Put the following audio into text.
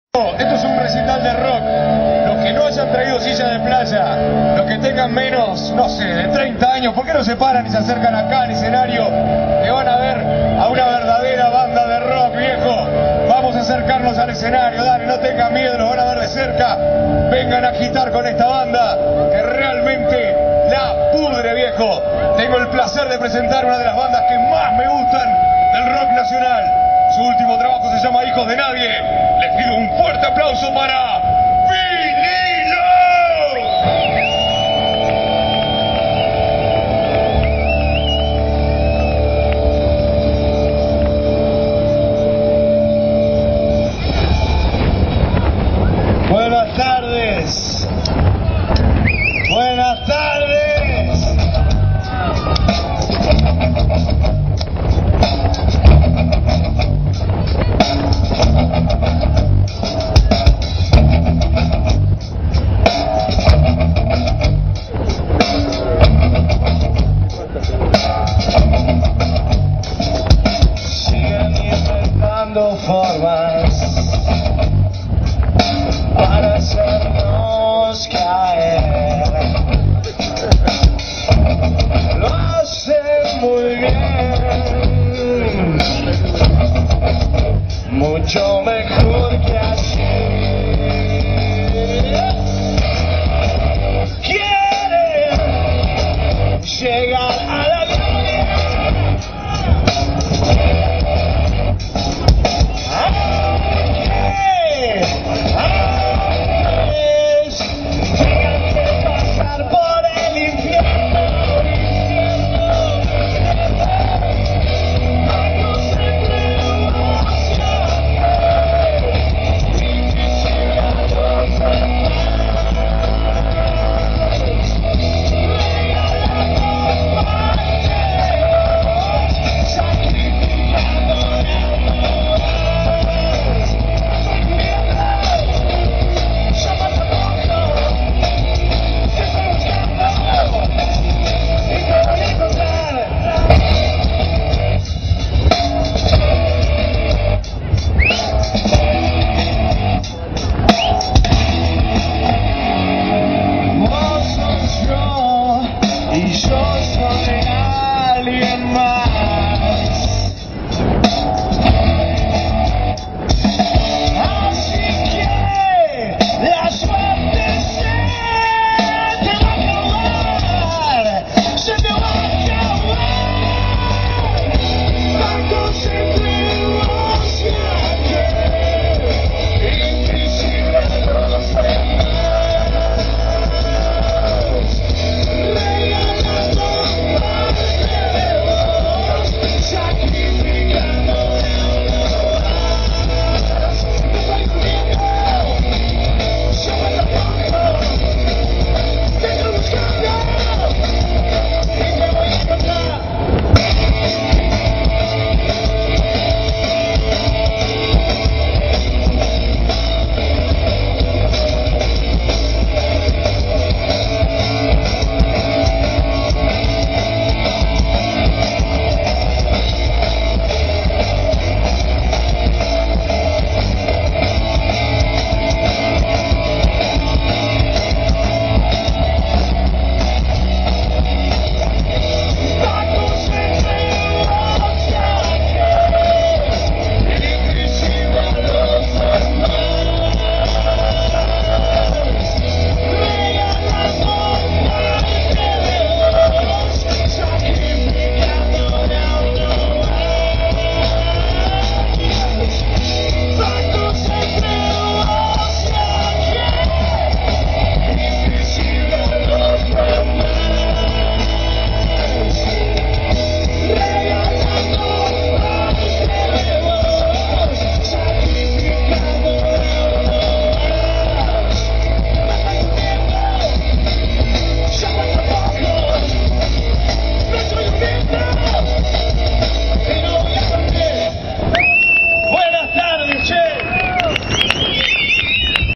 Esto es un recital de rock. Los que no hayan traído silla de playa, los que tengan menos, no sé, de 30 años, ¿por qué no se paran y se acercan acá al escenario? Que van a ver a una verdadera banda de rock, viejo. Vamos a acercarnos al escenario, dale, no tengan miedo, los van a ver de cerca. Vengan a agitar con esta banda que realmente la pudre, viejo. Tengo el placer de presentar una de las bandas que más me gustan del rock nacional. Su último trabajo se llama Hijos de Nadie. Les